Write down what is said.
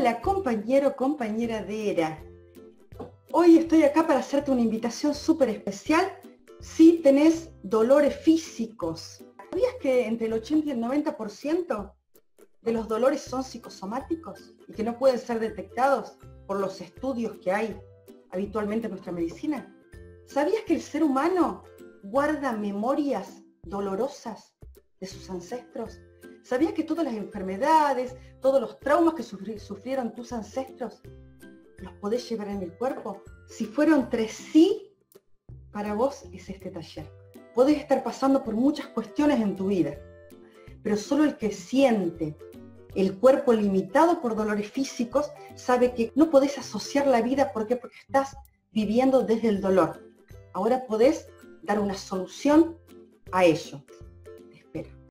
Hola compañero, compañera de ERA. Hoy estoy acá para hacerte una invitación súper especial si tenés dolores físicos. ¿Sabías que entre el 80 y el 90% de los dolores son psicosomáticos y que no pueden ser detectados por los estudios que hay habitualmente en nuestra medicina? ¿Sabías que el ser humano guarda memorias dolorosas de sus ancestros? ¿Sabías que todas las enfermedades, todos los traumas que sufrieron tus ancestros, los podés llevar en el cuerpo? Si fueron 3 para vos es este taller. Podés estar pasando por muchas cuestiones en tu vida, pero solo el que siente el cuerpo limitado por dolores físicos sabe que no podés asociar la vida. ¿Por qué? Porque estás viviendo desde el dolor. Ahora podés dar una solución a ello.